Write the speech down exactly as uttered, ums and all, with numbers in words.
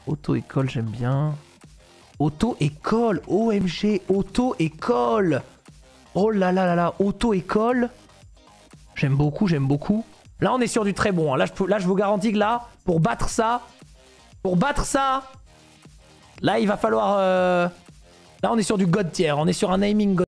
Auto-école, j'aime bien. Auto-école, O M G, auto-école. Oh là là là là, auto-école. J'aime beaucoup, j'aime beaucoup. Là, on est sur du très bon. Hein. Là, je, là, je vous garantis que là, pour battre ça, pour battre ça, là, il va falloir... Euh... Là, on est sur du God tier. On est sur un naming God.